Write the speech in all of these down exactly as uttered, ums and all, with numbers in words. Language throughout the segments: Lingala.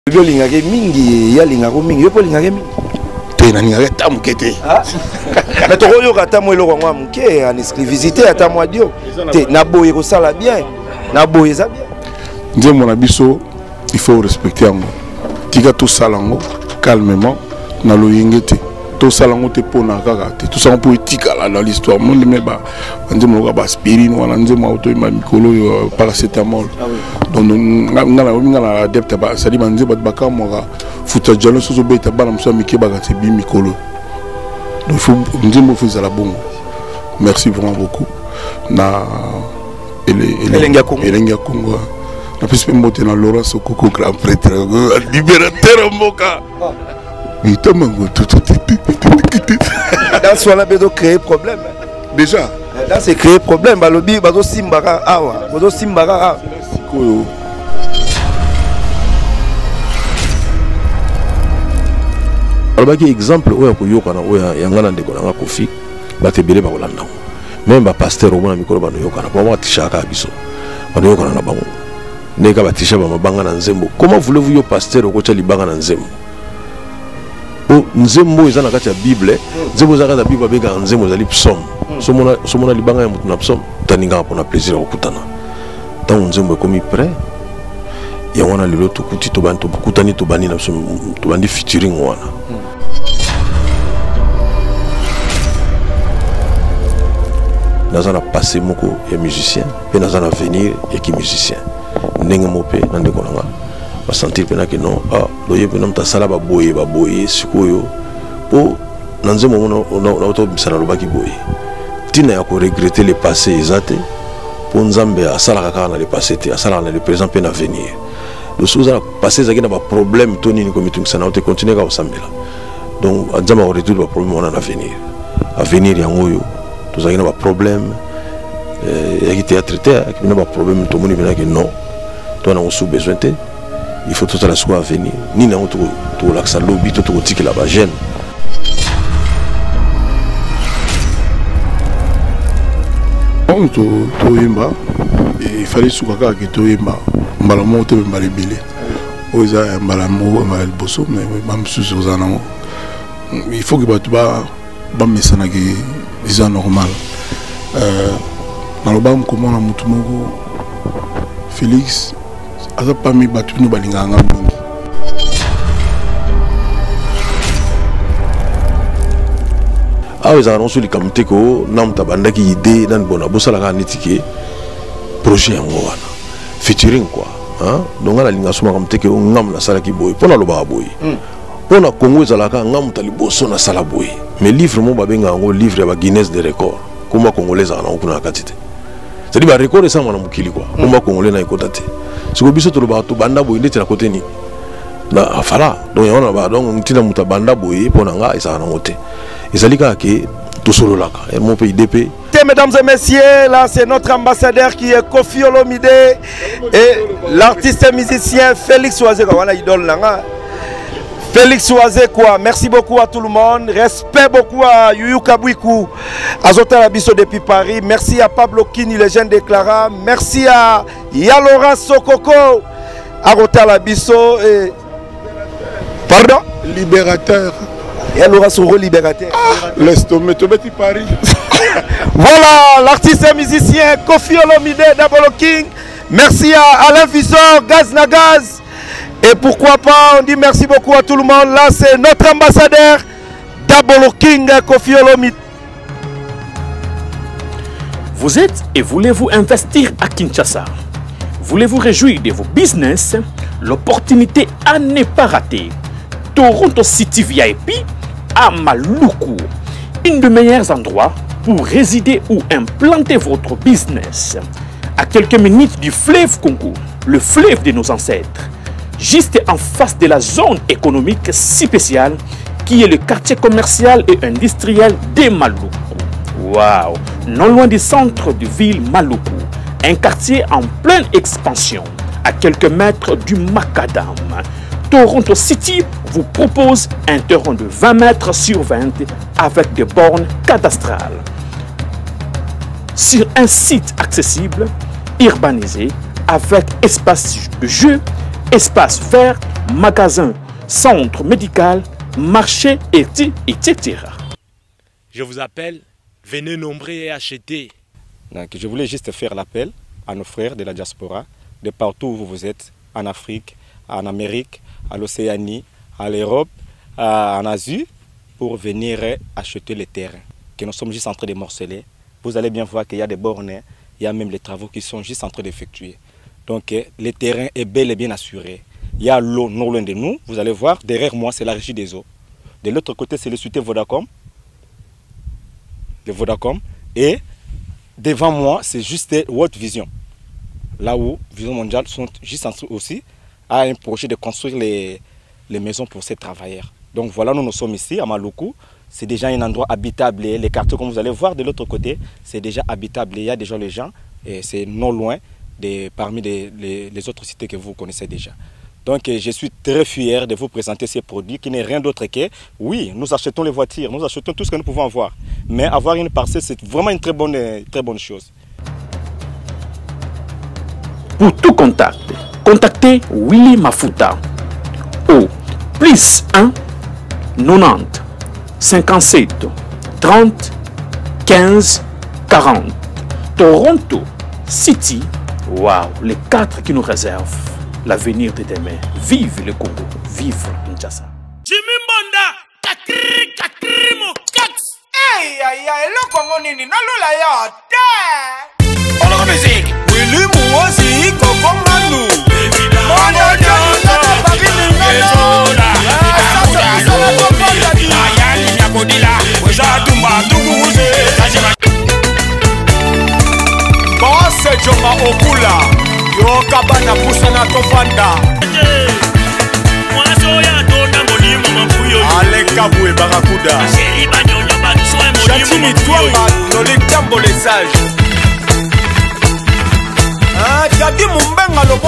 Yo lingake mingi ya lingako mingi yo po lingake mingi te na lingake ta mukete na to yo kata mo eloko ngwa muke en exclusivité ata mo dio te na boye ko sala bien na boye za bien nze mona biso il faut respecter yango tika to salango calmement na loyengete to salango te pona kaka te to salango po etika la dans l'histoire monde me ba nze mo ba aspirine wala nze mo auto ma mikolo paracétamol donc ngala ngala adepte ba sali manze ba baka mo futa jalo sozo beta bana mso mike ba ka bi mikolo donc faut nze mo faisait la bongo merci vraiment beaucoup na ele ele elenga Congo na piste mbote na Laurent Sokoko grand prêtre libérateur mboka mais tamango tout tout dans ce là bedo créer problème déjà dans c'est créer problème balobi bazo simbaka awa bazo simbaka awa koyo alobaki exemple oyo koyoka na oyo yangana ndeko na Kofi batebele bakolanda même ba pasteur omona mikolo bano yoka na ba tishaka biso bano yoka na bango ndeka batisha ba mabanga na nzembo. Comment voulez-vous yo pasteur okocha libanga na nzembo? O nzembo eza na kati ya Bible, nzembo za kati ya Bible bega nzembo za psaume. Somona somona libanga ya mutu na psaume taninga pona plaisir okutana. Tant nzembo komi prêt. Ya wana lelo to kuti to bantu kutani to bani na to bandi featuring wana. Naza na passé moko ya musicien, pe naza na venir ya ki musicien. Ndenge mope na ndeko nanga ba sentir pena que non ah doye pena mta sala ba boye ba boye sikoyo po nanze momo na auto bisana lobaki boye tina ya ko regretter le passé ezate po nzambe asala kaka na le passé te asala na le présent pe na venir le souza passé zaki na ba problème toni ni komitung sana auto continuer ka osambela donc nzambe ko résoudre ba problème on a na venir à venir ya ngoyo to zaki na ba problème euh ya ki théâtre te ki na ba problème to moni pena que non toi on a besoin de il faut tout à la soit à venir ni na tout tout l'accès lobby tout tout que la ba jeune on to to yemba il fallait soukaka que to yemba mbala mo te mbala belé oza mbala mo mbala bosso mais même sous aux anamo il faut que ba ba ba mesana que c'est normal euh na loba comment na mutu moko Félix aza parmi batu no balinga nga mingi awe za anonso likamite ko namta bandaki idée nan bona bosala ka nitike projet yango wana featuring quoi hein donc ala linga soma kamite ko ngam na sala ki boy pona loba boy pona Congo ezalaka ngam ta liboso na sala boy mais livre mo babenga ngo livre ba Guinness des records kuma congolais ana kuna katite c'est-à-dire ba record ça mwana mukili quoi kuma congolais na ikotate siko biso to bato banda boy ndeti na côté ni na afala donc yona ba donc ntina muta banda boy pona nga isa na ngote izalika ke to solo laka et mon pays D P. Mesdames et messieurs, là c'est notre ambassadeur qui est Kofi Olomide et l'artiste et musicien Félix Oazé wana idole nanga Félix Oazé quoi. Merci beaucoup à tout le monde. Respect beaucoup à Yuyu Kabwiku, Azota Labiso depuis Paris. Merci à Pablo Kini, les jeunes déclarants. Merci à Yalora Sokoko, Azota Labiso et... Pardon? Libérateur. Yalora Soro libérateur. Ah, laisse tomber, tomber tu Paris. Voilà, l'artiste et musicien Kofi Olomide, Double King. Merci à Alain Visor, Gaz Nagaz. Et pourquoi pas, on dit merci beaucoup à tout le monde. Là, c'est notre ambassadeur, Double King, Kofi Olomide. Vous êtes et voulez-vous investir à Kinshasa? Voulez-vous réjouir de vos business? L'opportunité à ne pas rater. Toronto City V I P à Maluku. Un des meilleurs endroits pour résider ou implanter votre business. À quelques minutes du fleuve Congo, le fleuve de nos ancêtres. Juste en face de la zone économique si spéciale qui est le quartier commercial et industriel de Maluku. Waouh! Non loin du centre de ville Maluku, un quartier en pleine expansion, à quelques mètres du Macadam. Toronto City vous propose un terrain de vingt mètres sur vingt avec des bornes cadastrales. Sur un site accessible, urbanisé, avec espace de jeu, espace vert, magasins, centres médicaux, marchés, et cetera. Je vous appelle, venez nombrer et acheter. Donc, je voulais juste faire l'appel à nos frères de la diaspora, de partout où vous êtes, en Afrique, en Amérique, à l'Océanie, à l'Europe, en Asie, pour venir acheter les terrains que nous sommes juste en train de morceler. Vous allez bien voir qu'il y a des bornes, il y a même les travaux qui sont juste en train d'effectuer. Donc le terrain est bel et bien assuré. Il y a l'eau non loin de nous, vous allez voir, derrière moi c'est la régie des eaux. De l'autre côté c'est le société Vodacom, de Vodacom, et devant moi c'est juste World Vision. Là où Vision Mondiale sont juste en train aussi à un projet de construire les, les maisons pour ces travailleurs. Donc voilà, nous nous sommes ici à Maluku. C'est déjà un endroit habitable. Et les quartiers, comme vous allez voir de l'autre côté, c'est déjà habitable. Il y a déjà les gens et c'est non loin de, parmi les, les, les autres cités que vous connaissez déjà. Donc je suis très fier de vous présenter ces produits qui n'est rien d'autre que, oui, nous achetons les voitures, nous achetons tout ce que nous pouvons avoir. Mais avoir une parcelle, c'est vraiment une très bonne, très bonne chose. Pour tout contact, contactez Willy Mafuta au plus un quatre-vingt-dix cinquante-sept trente quinze quarante. Toronto City, waouh, les quatre qui nous réservent l'avenir de demain. Vive le Congo, vive Kinshasa. Jimmy Mbonda, kakri kakri mo kaks. Hey, aïe, aïe, le Congo nini, non lula ya, te. On la musique. Willy Mouazi, Coco Manu. Mono Josa, Babini Nana. Boss Joma Okula, yo kabana pusana tovanda. Ale kabwe barakuda. Chatini twanga noli tambo les sages. Ah, Jadi Mumbenga lobo.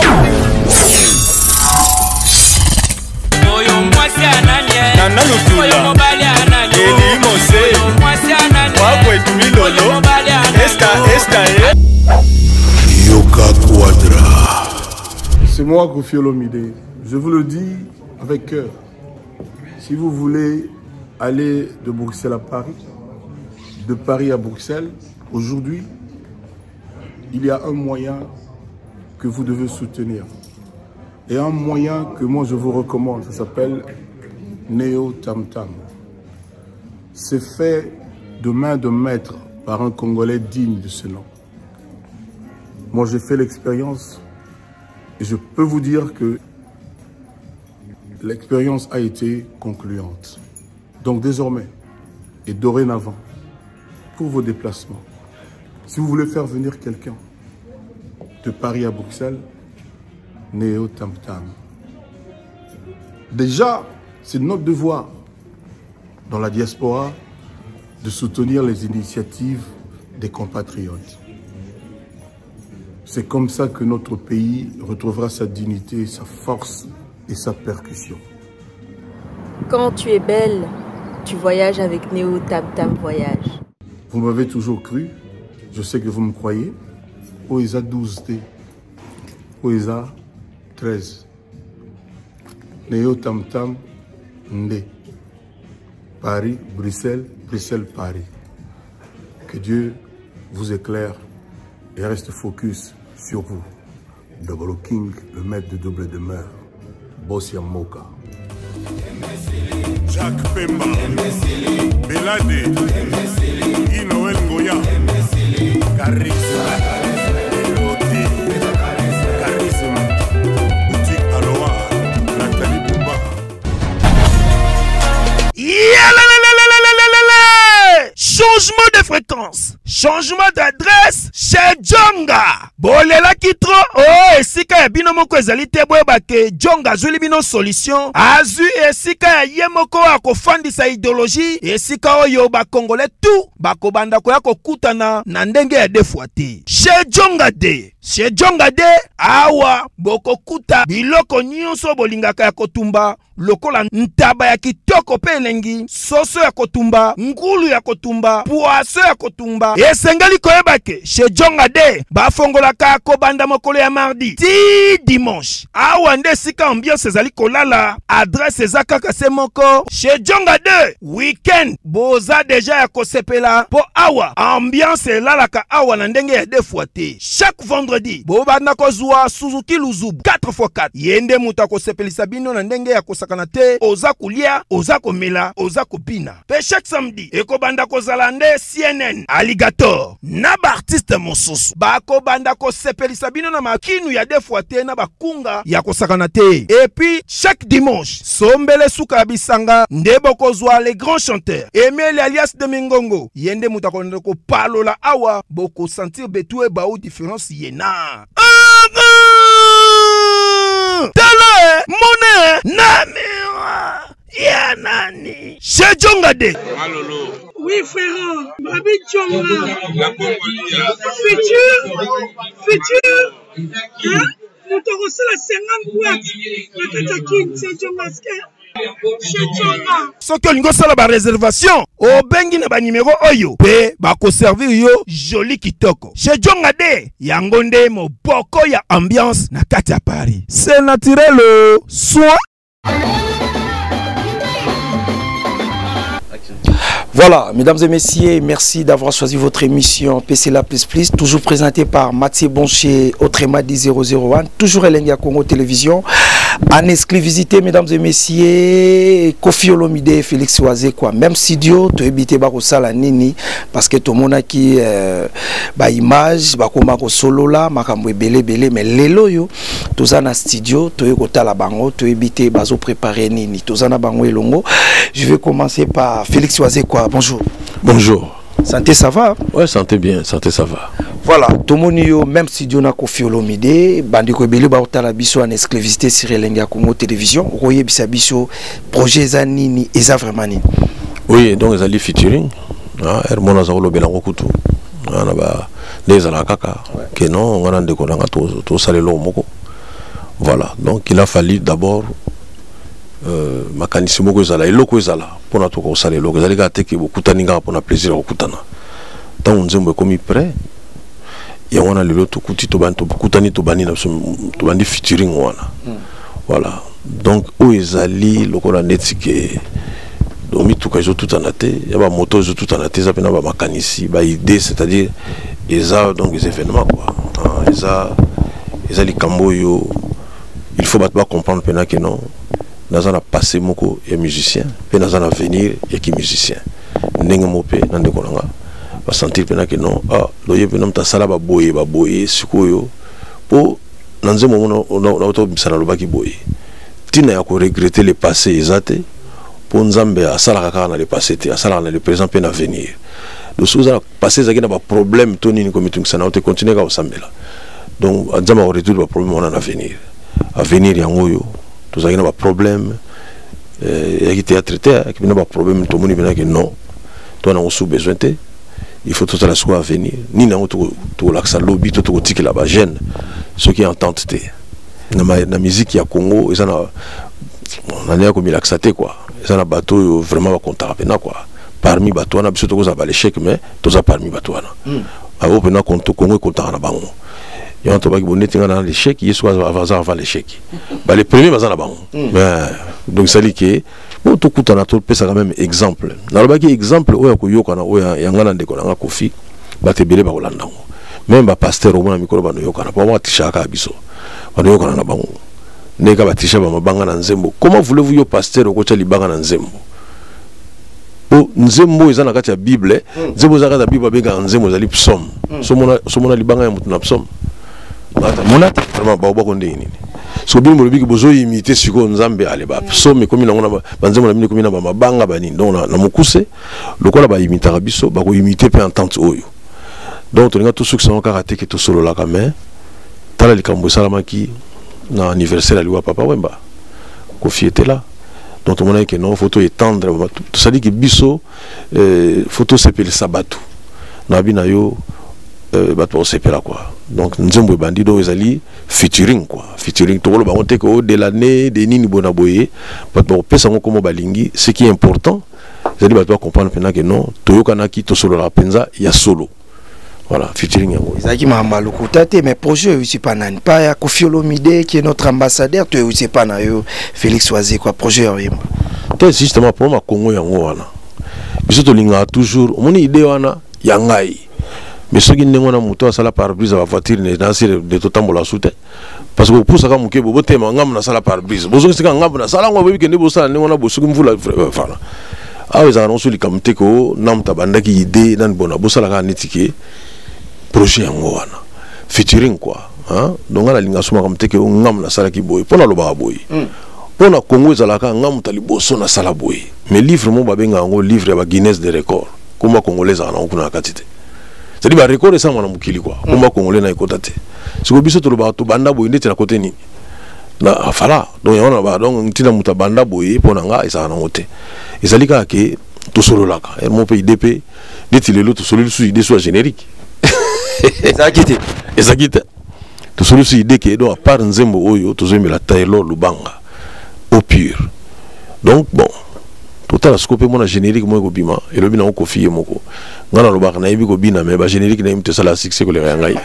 Oyo mwasi ananye. Nana lutula. Oyo mobali ananye. Eli Mose. Oyo mwasi ananye. Wakwe tumilolo. Oyo mobali ananye. Esta, esta, eh. Yoka Quadra. C'est moi, Kofi Olomide. Je vous le dis avec cœur. Si vous voulez aller de Bruxelles à Paris, de Paris à Bruxelles, aujourd'hui, il y a un moyen que vous devez soutenir. Et un moyen que moi je vous recommande, ça s'appelle Neo Tam Tam. C'est fait de main de maître par un Congolais digne de ce nom. Moi j'ai fait l'expérience et je peux vous dire que l'expérience a été concluante. Donc désormais et dorénavant, pour vos déplacements, si vous voulez faire venir quelqu'un de Paris à Bruxelles, Neo Tam Tam. Déjà, c'est notre devoir dans la diaspora de soutenir les initiatives des compatriotes. C'est comme ça que notre pays retrouvera sa dignité, sa force et sa percussion. Quand tu es belle, tu voyages avec Neo Tam Tam Voyage. Vous m'avez toujours cru, je sais que vous me croyez. Oesa douze T, Oesa treize. Neo Tam Tam Ndé. Paris, Bruxelles, Bruxelles, Paris. Que Dieu vous éclaire et reste focus sur vous. Double King, le maître de double demeure. Bossia Moka. Jacques Pemba, Belade, Inoël Ngoya, Charisme, Elodie, Charisme, Boutique Aloha, Nathalie Bouba. Changement de fréquence, changement d'adresse chez Djonga. Bolela kitro, oh, esika ya bino moko ezali te boyeba ke Djonga azuli bino solution. Azu esika ya ye moko akofandisa idéologie, esika oyo ba Congolais tout bakobanda koya kokutana na ndenge ya defwa te. Chez Djonga de chez Jongade awa bokokuta biloko nyonso bolingaka ya kotumba lokola ntaba ya kitoko pe elengi, soso ya kotumba, ngulu ya kotumba, poaso ya kotumba. Esengeli koyebake chez Jongade bafongolaka kobanda mokolo ya mardi ti dimanche. Awa nde sika ambiance ezali kolala, adresse eza kaka se moko. Chez Jongade weekend boza deja ya kosepela po awa ambiance elalaka awa na ndenge ya defwa te. Chaque vendredi bobanda kozwa Suzuki Luzubu quatre fois quatre. Yende muta kosepelisa bino na ndenge ya kosakana te, oza kulia, oza komela, oza kopina. Pe chaque samedi ekobanda kozala nde C N N Alligator na ba artiste mosusu bako banda kosepelisa bino na makinu ya defwa te na bakunga ya kosakana te. Et puis chaque dimanche sombele suka bisanga nde bokozwa les grands chanteurs Emile alias de Mingongo. Yende muta konde ko palola awa boko sentir betou e ba ou différence yena. Tele mone namira ya nani chez Jongade. Oui frère, Babi Djonga. Futur, futur. Hein? Nous te reçons la cinquante boîtes. Le Katakin, c'est Djonga. Soki olingo sala ba réservation obengi na ba numéro oyo pe bako servir yo joli kitoko. Chez Jongade yango nde moboko ya ambiance na kati ya Paris. C'est naturel soin. Voilà, mesdames et messieurs, merci d'avoir choisi votre émission P C La Plus Plus, toujours présentée par Mathieu Boncher, Autremadi zéro zéro un, toujours Elenga Congo Télévision. En exclusivité, mesdames et messieurs, Kofi Olomide, Félix Oazé, quoi. Même studio, tu habité Barosala Nini, parce que tout le monde a qui ba image, ba koma ko solo là, makamwe belé belé, mais lelo yo, tout ça na studio, tu es kota la bango, tu habité bazo préparé Nini, tout ça na bango elongo. Je vais commencer par Félix Oazé, quoi. Bonjour. Bonjour. Santé, ça va? Ouais, santé bien, santé, ça va. Voilà, tout le monde, même si Dieu n'a Kofi Olomide, Bandiko Bele Baotala Biso en exclusivité sur Elenga Congo Télévision, Roye Bisabiso, projet Zanini, Eza vraiment ni. Oui, donc ils allaient featuring. Hermona Zaolo Belango Kutu. On a des alakaka. Que non, on a des konanga to salelo moko. Voilà, donc il a fallu d'abord. Euh, makanisi moko ezala eloko ezala pona to ko sala eloko ezali ka teki bokutaninga pona plaisir okutana tant nzembo ekomi prêt ya wana lelo to kuti to banto bokutani to bani na to bandi featuring wana mm. Voilà, donc o ezali lokola netike domi to ka zo tutana te ya ba moto zo tutana te za pena ba makanisi ba idée, c'est-à-dire eza donc les événements quoi ah, eza ezali kamboyo il faut pas comprendre pena que non. Dans un passé moko et musicien, puis dans un avenir et qui musicien. N'engue mopé dans des kolanga, va sentir pena que non. Ah, loyer penom ta sala ba boye ba boye sikoyo. Po dans un moment on a on a auto bisala loba ki boye. Tina ya ko regretter le passé exact. Po nzambe a sala kaka na le passé te, a sala na le présent pe na avenir. Le souza passé zaki na ba problème toni ni comme tu sana te continuer ka osambela. Donc nzamba résoudre ba problème on a avenir. Avenir yango yo. Tous avez un problème, il y a traité, il y a un problème, tout le monde dit que non, toi on a besoin de, il faut tout ça soit à venir, ni n'a tout tout l'accès lobby, tout tout tique là-bas gêne, ceux qui entendent te, dans la musique il y a Congo, ils en a, on a comme il accepté quoi, ils en a bateau vraiment content quoi, parmi bateau on a besoin de cause à l'échec mais tout ça parmi bateau là, avant on a compte Congo content na bango. Il y a un truc qui est dans l'échec, il y a avant l'échec. Les premiers, ils sont là-bas. Donc, ça dit que, bon, tout le monde a ça quand même exemple. Dans le exemple, il y a un Kofi, il y a un même un pasteur au moins, il y a un Yokana. Pour moi, il y a un Abiso. Il y a un Yokana. Il y a un Nzembo. Comment voulez-vous que pasteur au côté de Nzembo? Nzembo est dans la Bible. Nzembo est dans la Bible, il y a un Nzembo, il y a un psaume. Somona libanga ya psaume. Monata vraiment ba ba konde nini so bi mo biki bozo imiter siko nzambe ale ba so me komi na ngona banzemo na mini komi na ba mabanga ba nini donc na mukuse lokola ba imitaka biso ba ko imiter pe entente oyo donc to nga tout ce qui sont karaté to solo la kame tala likambo salamaki na anniversaire ali wa papa Wemba Kofi était là donc on a que non photo étendre tout ça dit que biso photo s'appelle Sabatu na bina yo euh, bato osepela quoi. Donc nzembo bandido ezali featuring quoi, featuring tokolo bango te ko de l'année de nini bona boye bato pesa ngo komo balingi. Ce qui est important c'est de bato comprendre que non toyokana ki to solo la penza ya solo. Voilà, featuring yango. Zaki mama lokutate mais projet aussi pas nani pas ya Koffi Olomide qui est notre ambassadeur, tu aussi pas na yo Félix Oisé quoi projet yima. C'est justement pour ma Congo yango wana. Biso to linga toujours moni idée wana yangai. Mais ce qui n'est pas moto à la pare-brise à la voiture n'est pas de tout temps la soute parce que pour ça comme que vous thème ngam na sala pare-brise vous savez que ngam na sala ngwa weekend bo sala ngona bo suku mvula fala ah ils ont soli comme teko nam tabanda ki idée nan bona bo sala ka netike projet yango wana featuring quoi hein donc ala linga suma comme teko ngam na sala ki boy pona lo ba boy pona Congo zala ka ngam tali boso na sala boy mais livre mo ba benga ngo livre ba Guinness des records comme congolais ana kuna katite. C'est-à-dire que le record est ça, mon amukili quoi. Comment congolais n'a écouté. C'est que biso to le bateau banda boy n'était na côté ni. Na afala. Donc on a ba donc tina muta banda boy pour nanga et ça na ngote. Et ça lika que tout solo là. Et mon pays D P, dit le tout solo sous idée soit générique. Et ça quitté. Et ça quitté. Tout solo sous idée que donc à part nzembo oyo tout zemi la Taylor Lubanga au pur. Donc bon. Tout à la scope mon générique moi bima et le bina ko fiye moko ngana lo bak na yebi ko bina mais ba générique na imte sala succès ko le ngai.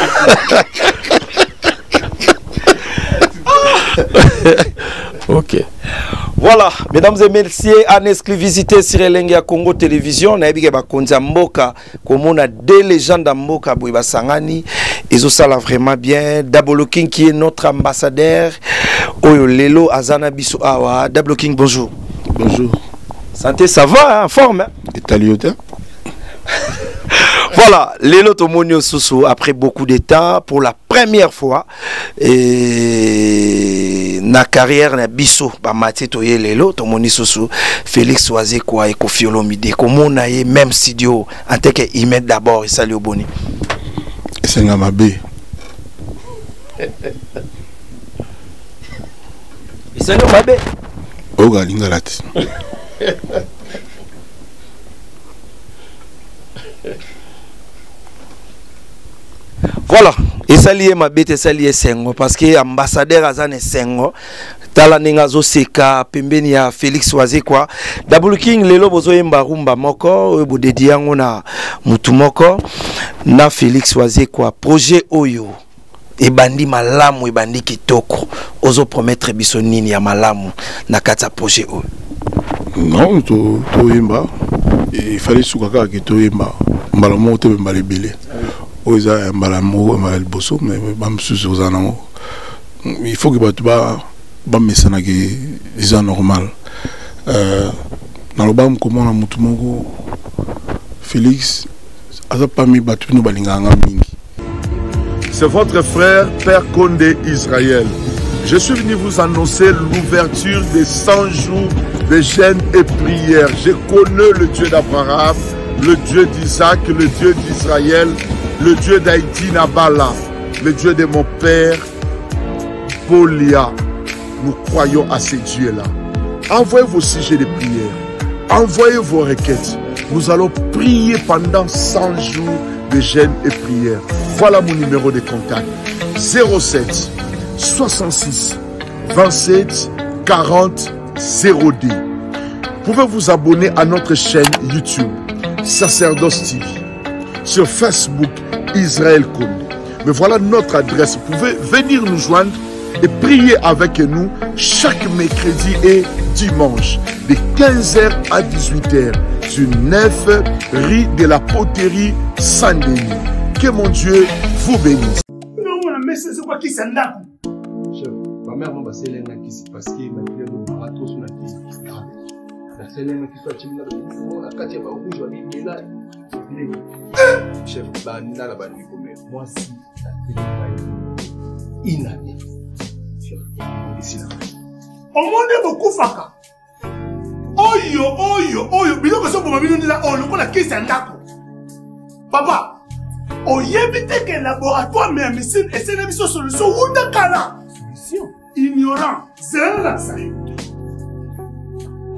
OK. Voilà, mesdames et messieurs, en exclusivité sur Elengia Congo Télévision, na yebi ke ba konza mboka comme on a deux légendes à mboka boiba sangani, ils ont ça là vraiment bien. Double King qui est notre ambassadeur. Oyo lelo azana biso awa. Double King bonjour. Bonjour. Santé, ça va, hein, en forme. Hein? Italiote. Voilà, Lelo Tomonio Soso, après beaucoup de temps, pour la première fois, et na carrière na biso, ba Mathieu Toye Lelo Tomonio Soso, Félix Oisé quoi et Koffi Olomide, comment on a même studio, en tant que Imed d'abord et salut au boni. C'est un mabé. Et salut au mabé. Oh, galingalati. Voilà, et ça lié ma bête, ça lié Sengo parce que ambassadeur Azane Sengo, tala ningazo seka pembeni ya Félix Oisé quoi. Double King lelo bozo yemba rumba moko, bo dediango na mutu moko na Félix Oisé quoi. Projet Oyo. Et bandi malamu et bandi kitoko. Ozo promettre biso nini ya malamu na kata projet Oyo. Non, to to yemba. Il fallait soukaka ki to yemba. Mbala mo te mbala belé. Oza mbala mo mbala boso mais bam susu ozana. Il faut que batu ba ba mesana ki isa normal. Euh na lo bam comment na mutu moko Félix aza pas mi batu no balinganga mingi. C'est votre frère Père Condé Israël. Je suis venu vous annoncer l'ouverture des cent jours de jeûne et prière. Je connais le Dieu d'Abraham, le Dieu d'Isaac, le Dieu d'Israël, le Dieu d'Haïti Nabala, le Dieu de mon père Polia. Nous croyons à ces dieux-là. Envoyez vos sujets de prière. Envoyez vos requêtes. Nous allons prier pendant cent jours de jeûne et prière. Voilà mon numéro de contact. zéro sept soixante-six vingt-sept quarante zéro deux. Vous pouvez vous abonner à notre chaîne YouTube Sacerdoce T V. Sur Facebook Israël Condé. Mais voilà notre adresse. Vous pouvez venir nous joindre et prier avec nous chaque mercredi et dimanche de quinze heures à dix-huit heures sur neuf rue de la Poterie Saint-Denis. Que mon Dieu vous bénisse. Mais c'est quoi qui s'en a? Chef, ma mère m'a passé l'un qui s'est passé, ma fille m'a raté sur la tête. La seule qui soit timide, on a quatre fois rouge, on a mis là. Chef, banana la banane comme moi si ça fait une année. Chef, on décide. On m'a beaucoup faka. Oyo, oyo, oyo, bien que ça pour ma vie nous là, on le connaît qui s'en a. Papa. Oyebite que laboratoire mais médecine et c'est une solution ou de cala. Solution. Ignorant. C'est la ça.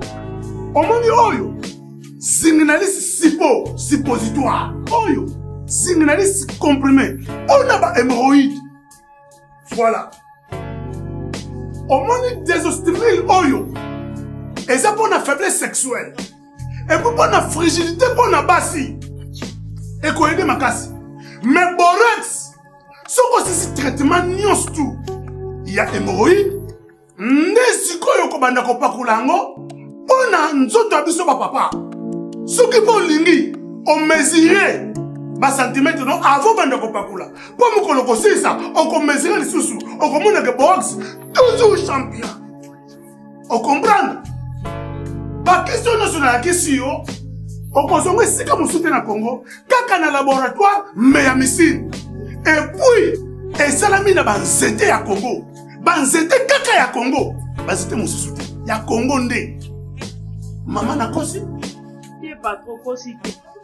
On m'a dit oyo. Signaliste sipo, suppositoire. Oyo. Signalis comprimé. On a ba hémorroïde. Voilà. Au moins des ostril oyo. Et ça pour la faiblesse sexuelle. Et pour la fragilité pour la bassi. Et qu'on aide ma casse. Mais borax. Ce que c'est traitement nios tout. Il y a hémorroïde. Nesiko yoko banda ko pakulango. Pona nzoto abiso ba papa. Ce qui bon lingi. On mesurait. Bas centimètre non avant banda ko pakula. Pour me koloko ça. On ko mesurer les sous. On commande que box. Toujours champion. On comprend. Pas question nationale question. On consomme si comme soutien à Congo. Kaka na laboratoire mais à missile. Et puis et salami na banzete à Congo. Banzete kaka ya Congo. Banzete mon soutien. Ya Congo ndé. Maman na kosi. Il pas trop kosi.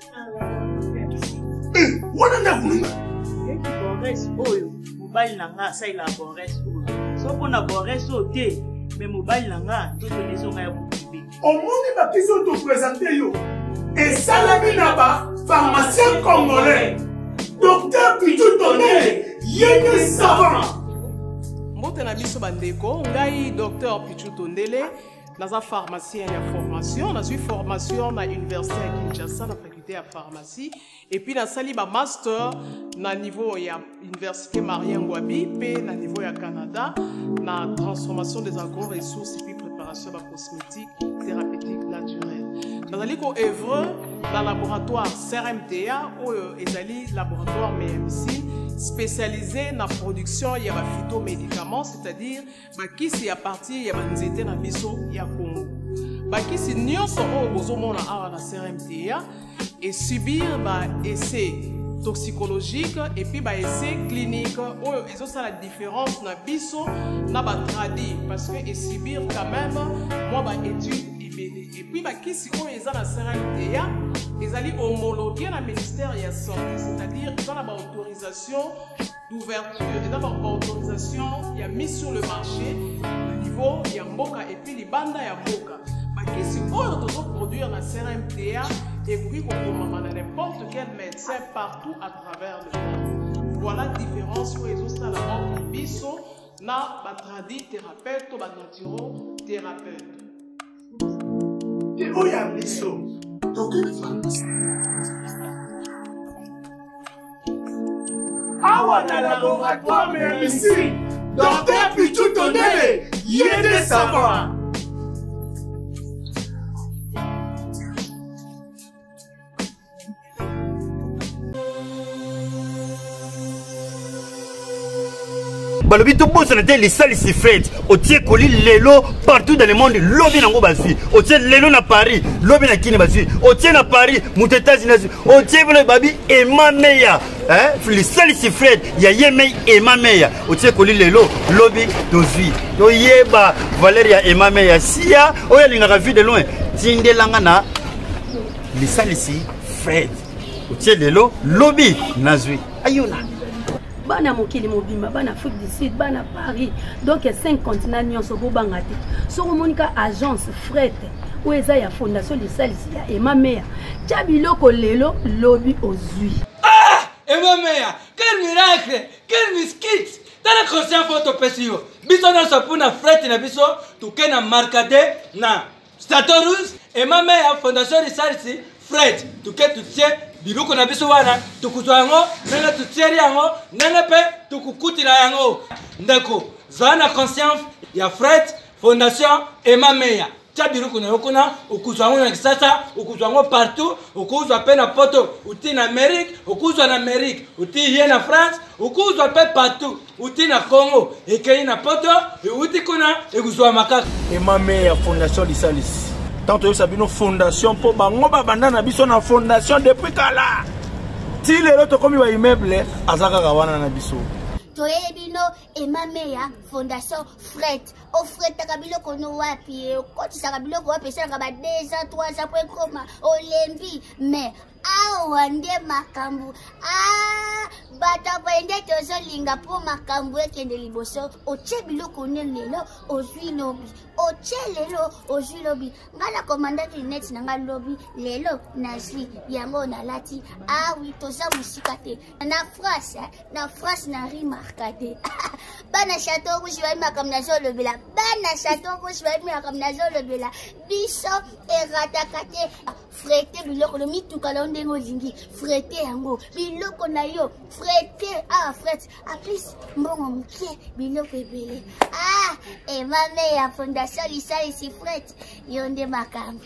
Eh, wana na kununga. Et qui Boris oyo. Mobile nanga ça il a Boris oyo. So pona Boris oté. Mais mobile nanga tout les gens ya boubi. Au monde ba question te présenter yo. Et salami na ba pharmacien congolais. Docteur Pitou Tondele, yéne savant. Mbote na biso bandeko, ngai docteur Pitou Tondele, naza pharmacien ya formation, na suis formation na université à Kinshasa na faculté ya pharmacie et puis na sali ba master na niveau ya université Marien Ngouabi pe na niveau ya Canada na transformation des agro-ressources et puis préparation de cosmétiques thérapeutiques naturelles. Nazali ko œuvre dans le laboratoire C R M T A ou ezali laboratoire M M C spécialisé dans la production de phytomédicaments, c'est-à-dire bakisi à partir de nzete na biso ya Congo. Bakisi nyonso o bozomona awa na C R M T A et subir ba essai toxicologique et puis ba essai clinique ou et ça la différence na biso na ba tradi parce que et subir quand même moi ba étude et puis bakisi o eza na C R M T A ezali homologué na ministère ya santé, c'est-à-dire ils ont la autorisation d'ouverture, ils ont la autorisation il y a mis sur le marché au niveau ya mboka et puis les banda ya mboka. Bakisi o dozo produire na C R M T A et puis on peut n'importe quel médecin partout à travers le monde. Voilà la différence où ils ont ça la mort biso na ba tradi thérapeute ou ba naturo thérapeute. Et où y a biso? Awa na laboratoire mais ici, docteur Pitou Tondele, yéne savant. Balobi to bossa na te les salles si fête au tie koli lelo partout dans le monde lobi nango basi au tie lelo na Paris lobi na kini basi au tie na Paris mu États-Unis au tie bolo babi et ma meya hein les salles si fête ya yemei et ma meya au tie koli lelo lobi dozui to yeba Valeria et ma meya sia o ya linga vu de loin tindelanga na les salles si fête au tie lelo lobi nazui ayona bana mokili mobimba bana Afrique du Sud bana Paris donc cinq continents nyonso bo bangati soko monika agence fret ou eza ya fondation de salisi ya Emma Meya tchabiloko lelo lobi ozui ah Emma Meya quel miracle quel miskit tala conscient photo pesio biso na sapuna fret na biso tuke na markade na Statorus Emma Meya fondation de salisi fret tuke tutie biloko na biso wana tukuzwa yango nanga tutieri yango nanga pe tukukutila yango ndeko zana conscience ya Fred Fondation Emma Meya tia biloko na yokona ukuzwa yango na kisasa ukuzwa yango partout ukuzwa pe na poto uti na Amerique ukuzwa na Amerique uti hier na France ukuzwa pe partout uti na Congo ekei na poto uti kuna ekuzwa makaka Emma Meya Fondation Lisalis. Tant que ça une fondation pour bango babanda na biso na fondation depuis kala. Ti lelo to komi wa immeuble azaka kawana na biso. Toyebino Emma Meya Fondation Fret. O Fret takabilo kono wapi ko tisaka biloko wapi sanga ba deux ans trois ans pour koma olembi mais awa nde makambo ah bata bende tozo linga po makambo ekende liboso otie biloko ne lelo ozwi lobi otie lelo ozwi lobi ngala komandaki net na nga lobi lelo nazwi yango na lati ah oui toza musika te na France na France na rimarka te bana chateau rouge ba makam na zolo bela bana chateau rouge ba makam na zolo bela biso erataka te frete biloko lo mituka lo ndengo zingi frete yango biloko na yo frete ah frete a plus mbongo mkie biloko ebele ah e mame ya fondation lisali si frete yo nde makambo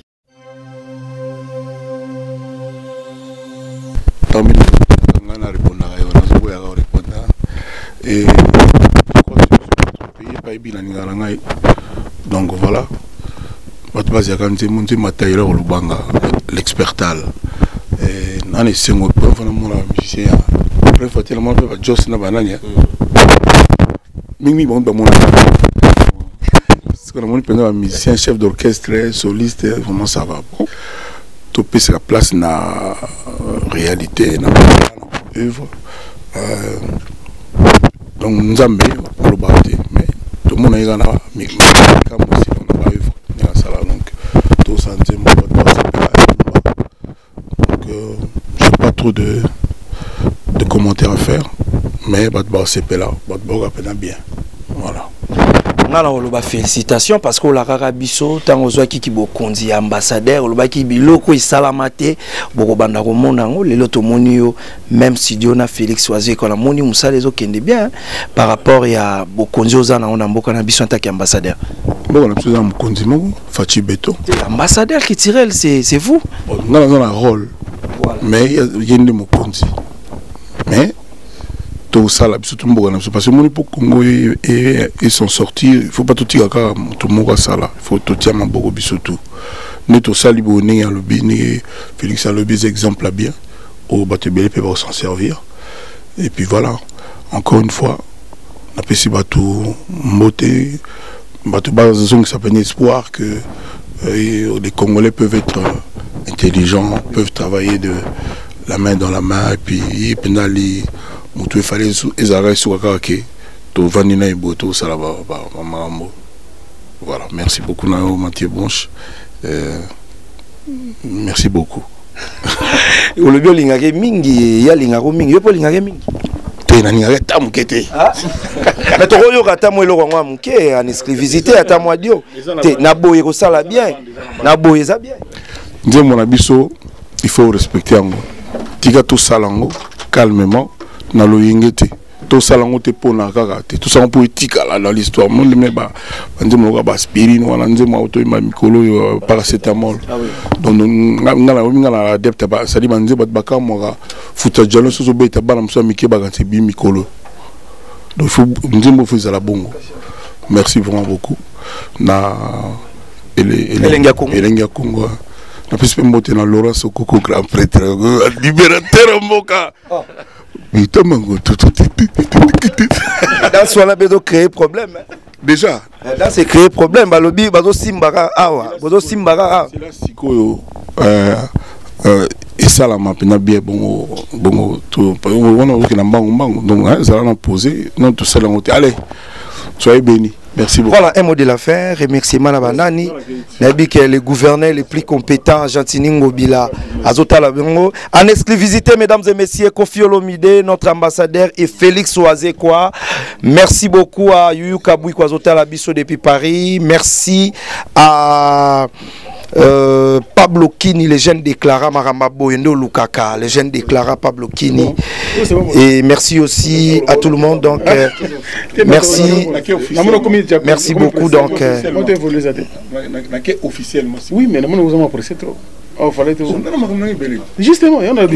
Tommy ngana répondra yo na zo ya répondre et pays bien ngana ngai donc voilà votre base ya kanti munti matayira ko lubanga l'expertal et nani sengo pour fana mona musicien après faut tellement pas Joss na banania mimi bon ba mona parce que mon pendant musicien chef d'orchestre soliste vraiment ça va tout peut se place na réalité na œuvre euh, donc nous avons le bâti mais tout le monde est là mais comme aussi on a œuvre dans ça donc tout ça c'est mon donc euh, j'ai pas trop de de commentaires à faire mais bah c'est là bah bah bien voilà. Ngala félicitations parce que la Karabiso tant aux qui qui bokondi ambassadeur le baki biloko isalamate boko banda ko monango le loto monio même si Diona Félix Oisé ko la moni musale zo kende bien par rapport ya bokondi ozana on mboka na biso en tant qu'ambassadeur. Bon on a besoin de bokondi mo Fachi Beto. Ambassadeur qui tire c'est c'est vous. Ngala dans un rôle. Voilà. Mais il y a une mokondi. Mais tout ça là surtout parce que mon pour Congo et sont sortis il faut pas tout dire car tout le monde ça là il faut tout dire beaucoup surtout nous tout ça libonné à lobby ni Félix a lobby exemple là bien au batebele peut s'en servir et puis voilà encore une fois on a passé bateau moté bateau base zone qui s'appelle espoir que euh, les Congolais peuvent être intelligents peuvent travailler de la main dans la main et puis pendant les mutu fallait ezara sur kaka to vanina iboto sala ba mamambo voilà merci beaucoup Nao Mathieu Bonche euh, merci beaucoup le bio lingake mingi ya lingako mingi yo po lingake mingi te na lingake tamukete ah mais to yo kata mo eloko ngwa muke en exclusivité ata mo dio te na boye ko sala bien na boye za bien nze mon abiso il faut respecter ngo tika tout salango calmement na loyengete to salango te pona kaka te tout ça pour étika là dans l'histoire monde mais ba ndimo ka ba aspirine wala ndimo auto ma mikolo paracétamol donc ngala ngala adepte ba sali banze ba ba kamoka futa jalo so beta bana mso mike ba kanti bi mikolo donc faut ndimo faut la bongo merci vraiment beaucoup na ele elenga Congo elenga Congo na plus mbote na Laurent Sokoko grand prêtre libérateur mboka. Mais tout dans ce là besoin créer problème déjà dans c'est créer problème balobi bazo simbaka awa bazo simbaka c'est là sikoyo euh euh et ça la m'a bien bon bon tout on a aucun mbango mbango donc ça l'a posé non tout ça là allez soyez bénis. Merci beaucoup. Voilà un mot de l'affaire. Remerciement à Banani. Nabi que le gouverneur le plus compétent, Jantiningo Bila, Azota Labongo. En exclusivité, mesdames et messieurs, Kofi Olomide, notre ambassadeur, et Félix Oisé quoi. Merci beaucoup à Yuyu Kaboui Kwazota Labiso depuis Paris. Merci à Euh, Pablo Kini, les jeunes déclara Maramba Boyendo Lukaka, les jeunes déclara Pablo Kini. Et merci aussi à tout le monde. Donc, euh, merci. Merci beaucoup. Donc, euh, oui, mais nous avons apprécié trop. Justement, il y en a dit.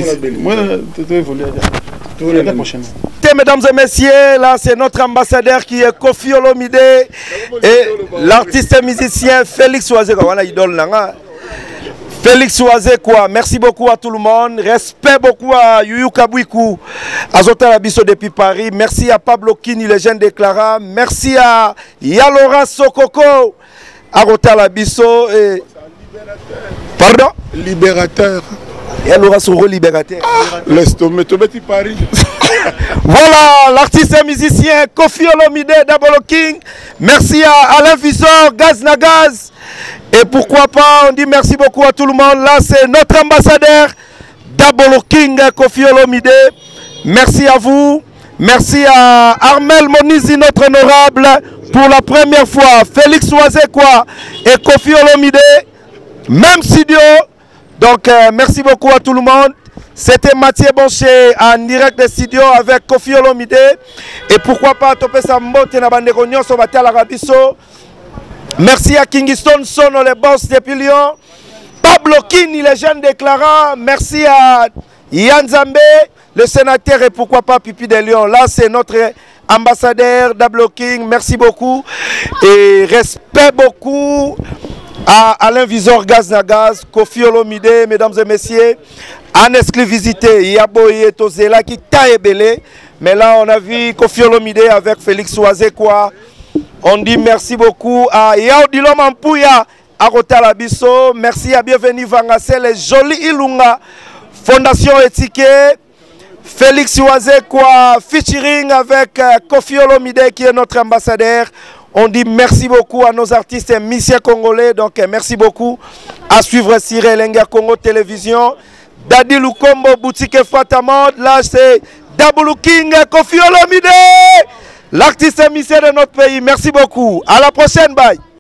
Mesdames et messieurs, là c'est notre ambassadeur qui est Kofi Olomide et l'artiste musicien Félix Oisé. Félix Oisé quoi. Merci beaucoup à tout le monde. Respect beaucoup à Yuyu Kabouikou, Azota Labiso depuis Paris. Merci à Pablo Kini, les jeunes déclara. Merci à Yalora Sokoko, Azota Labiso et... Pardon? Libérateur. Et elle aura son rôle libérateur. Laisse tomber, tu petit Paris. Voilà, l'artiste et musicien Kofi Olomide, Double King. Merci à Alain Visor, Gaz Nagaz. Et pourquoi pas, on dit merci beaucoup à tout le monde. Là, c'est notre ambassadeur, Double King, Kofi Olomide. Merci à vous. Merci à Armel Monizi, notre honorable, pour la première fois. Félix Oazekwa et Kofi Olomide. Même studio. Donc, euh, merci beaucoup à tout le monde. C'était Mathieu Bonché en direct des studios avec Kofi Olomide. Et pourquoi pas Topé Sambote na bandeko nyonso batala rabiso. Merci à Kingston Sono, les boss depuis Lyon. Pablo Kini, les jeunes déclarants. Merci à Yann Zambé, le sénateur et pourquoi pas Pipi de Lyon. Là, c'est notre ambassadeur Double King. Merci beaucoup. Et respect beaucoup à Alain Visor Gaz Nagaz, Kofi Olomide, mesdames et messieurs. En exclusivité, Yaboye Tozela qui t'a ébélé. Mais là, on a vu Kofi Olomide avec Félix Oazekwa. On dit merci beaucoup à Yao Dilom Ampouya, à Rotalabiso. Merci à Bienvenue Vangassé, les jolis Ilunga, Fondation Étiquette. Félix Oazekwa, featuring avec Kofi Olomide qui est notre ambassadeur. On dit merci beaucoup à nos artistes et musiciens congolais. Donc merci beaucoup à suivre Cyril Lenga Congo Télévision. Dadi Lukombo, Boutique Fatamod. Là c'est Double King, Kofi Olomide, l'artiste et musicien de notre pays. Merci beaucoup. À la prochaine, bye.